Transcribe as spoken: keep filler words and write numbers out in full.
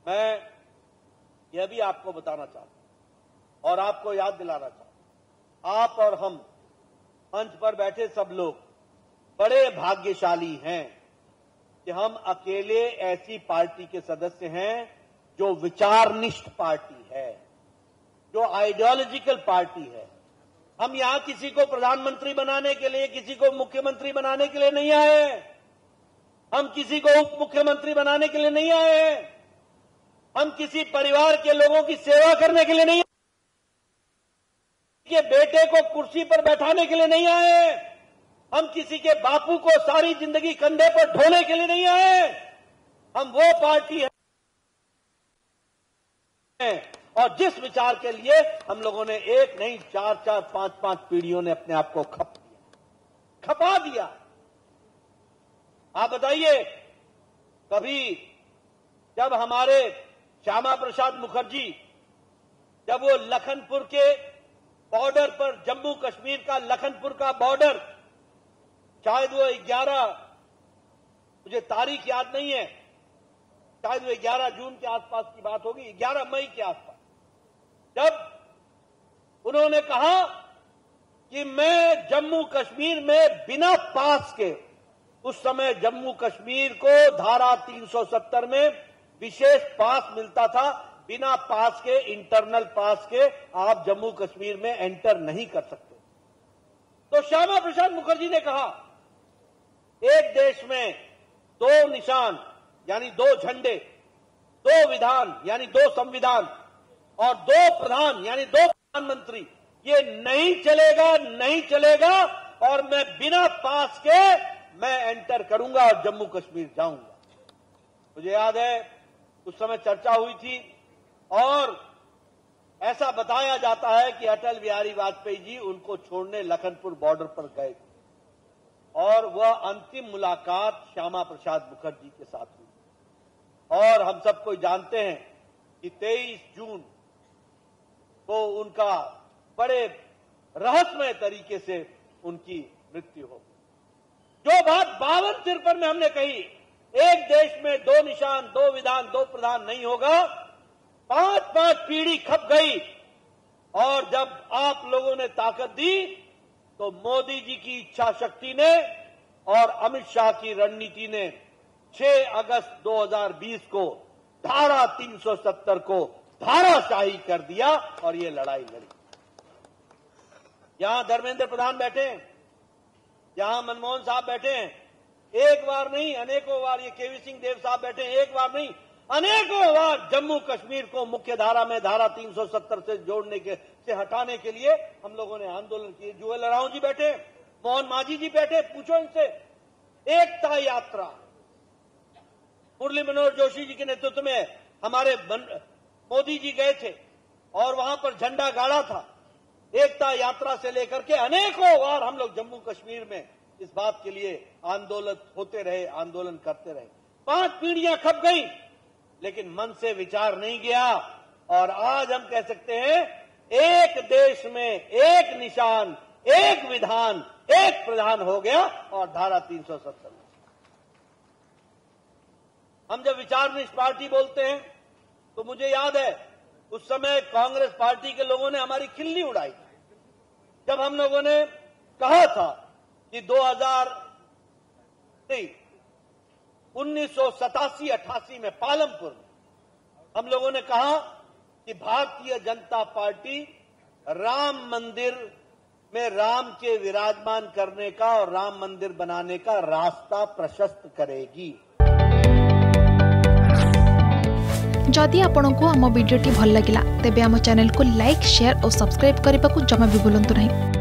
मैं यह भी आपको बताना चाहता हूं और आपको याद दिलाना चाहता हूं, आप और हम मंच पर बैठे सब लोग बड़े भाग्यशाली हैं कि हम अकेले ऐसी पार्टी के सदस्य हैं जो विचारनिष्ठ पार्टी है, जो आइडियोलॉजिकल पार्टी है। हम यहां किसी को प्रधानमंत्री बनाने के लिए, किसी को मुख्यमंत्री बनाने के लिए नहीं आए हैं। हम किसी को उप मुख्यमंत्री बनाने के लिए नहीं आए हैं। हम किसी परिवार के लोगों की सेवा करने के लिए नहीं, के बेटे को कुर्सी पर बैठाने के लिए नहीं आए हैं। हम किसी के बापू को सारी जिंदगी कंधे पर ढोने के लिए नहीं आए हैं। हम वो पार्टी है और जिस विचार के लिए हम लोगों ने एक नहीं चार चार पांच पांच पीढ़ियों ने अपने आप को खप दिया, खपा दिया। आप बताइए, कभी जब हमारे श्यामा प्रसाद मुखर्जी जब वो लखनपुर के बॉर्डर पर, जम्मू कश्मीर का लखनपुर का बॉर्डर, शायद वो ग्यारह, मुझे तारीख याद नहीं है, शायद वो ग्यारह जून के आसपास की बात होगी, ग्यारह मई के आसपास, जब उन्होंने कहा कि मैं जम्मू कश्मीर में बिना पास के, उस समय जम्मू कश्मीर को धारा तीन सौ सत्तर में विशेष पास मिलता था, बिना पास के, इंटरनल पास के आप जम्मू कश्मीर में एंटर नहीं कर सकते। तो श्यामा प्रसाद मुखर्जी ने कहा, एक देश में दो निशान यानी दो झंडे, दो विधान यानी दो संविधान और दो प्रधान यानी दो प्रधानमंत्री, ये नहीं चलेगा, नहीं चलेगा और मैं बिना पास के मैं एंटर करूंगा और जम्मू कश्मीर जाऊंगा। मुझे याद है उस समय चर्चा हुई थी और ऐसा बताया जाता है कि अटल बिहारी वाजपेयी जी उनको छोड़ने लखनपुर बॉर्डर पर गए और वह अंतिम मुलाकात श्यामा प्रसाद मुखर्जी के साथ हुई। और हम सब कोई जानते हैं कि तेईस जून को उनका बड़े रहस्यमय तरीके से उनकी मृत्यु हो गई। जो बात बावन तिरपन में हमने कही, एक देश में दो निशान, दो विधान, दो प्रधान नहीं होगा, पांच पांच पीढ़ी खप गई और जब आप लोगों ने ताकत दी तो मोदी जी की इच्छा शक्ति ने और अमित शाह की रणनीति ने छह अगस्त दो हज़ार बीस को धारा तीन सौ सत्तर को धाराशाही कर दिया और ये लड़ाई लड़ी। यहां धर्मेंद्र प्रधान बैठे हैं, यहां मनमोहन साहब बैठे हैं, एक बार नहीं अनेकों बार, ये केवी सिंह देव साहब बैठे हैं, एक बार नहीं अनेकों बार जम्मू कश्मीर को मुख्य धारा में धारा तीन सौ सत्तर से जोड़ने के से हटाने के लिए हम लोगों ने आंदोलन किए। जुएल राव जी बैठे, मोहन मांझी जी बैठे, पूछो इनसे। एकता यात्रा मुरली मनोहर जोशी जी के नेतृत्व में हमारे मोदी जी गए थे और वहां पर झंडा गाड़ा था। एकता यात्रा से लेकर के अनेकों बार हम लोग जम्मू कश्मीर में इस बात के लिए आंदोलन होते रहे, आंदोलन करते रहे। पांच पीढ़ियां खप गई लेकिन मन से विचार नहीं गया और आज हम कह सकते हैं एक देश में एक निशान, एक विधान, एक प्रधान हो गया और धारा तीन सौ सत्तर। हम जब विचारनिष्ठ पार्टी बोलते हैं तो मुझे याद है उस समय कांग्रेस पार्टी के लोगों ने हमारी खिल्ली उड़ाई जब हम लोगों ने कहा था कि दो हज़ार नहीं उन्नीस सौ सतासी अट्ठासी में पालमपुर में हम लोगों ने कहा कि भारतीय जनता पार्टी राम मंदिर में राम के विराजमान करने का और राम मंदिर बनाने का रास्ता प्रशस्त करेगी। जदि आपंक आम भिडी भल लगा तेब आम चैनल को लाइक, शेयर और सब्सक्राइब करने को जमा भी भूलु नहीं।